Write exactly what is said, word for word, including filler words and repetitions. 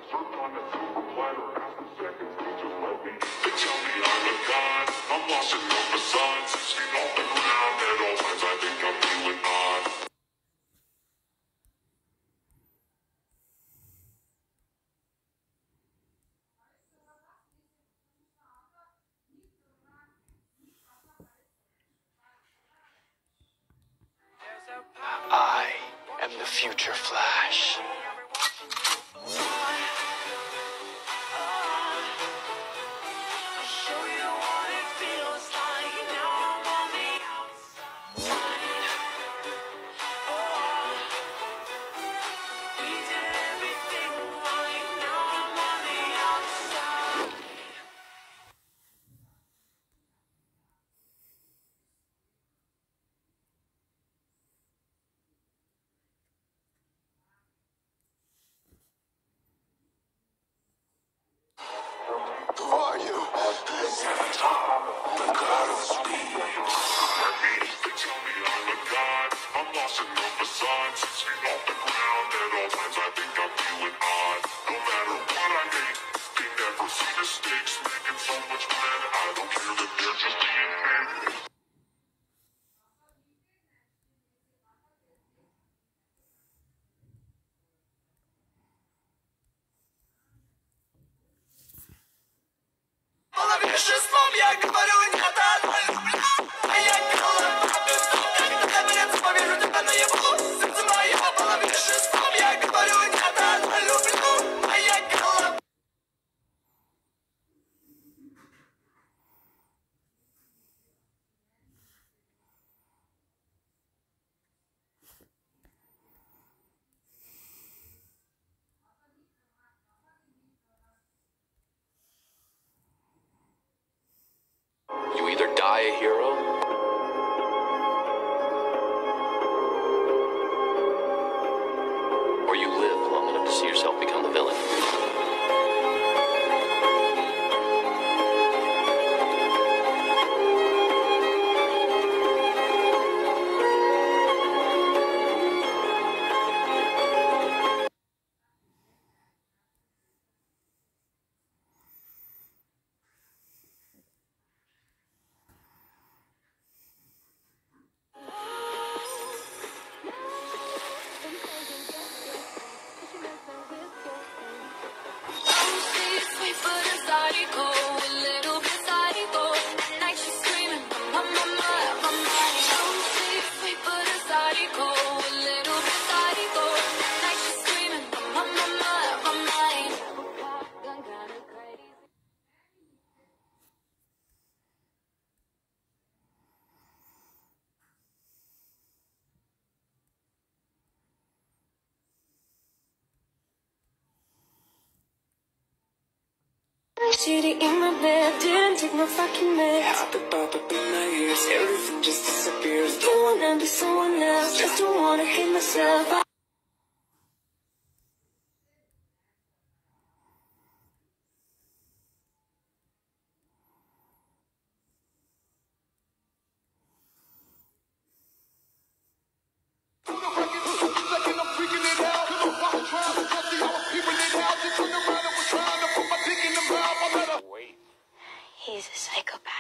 served on a silver platter. Ask the seconds, they just let me. They tell me I'm a god. I'm lost in the facade. Six feet off the ground at all times. I think I'm feeling odd. I am the future Flash. Who are you? Savitar, the god of speed. They tell me I'm a god. I'm lost in the facade. Six feet off the ground at all times. I think I'm feeling odd. No matter what I hate, they never see mistakes. Making so much bread, I don't care that they're just being fake. Я говорю, не отдать. А я голова, когда верится, поверю тебя наяву. Сердце мое половина шестом. Я говорю, не отдать. Люблю, а я голова. You either die a hero, or you live long enough to see yourself become the villain. City in my bed, didn't take my fucking meds. Pop it, pop up in my ears, everything just disappears. Don't wanna be someone else, just don't wanna hate myself. I Wait. He's a psychopath.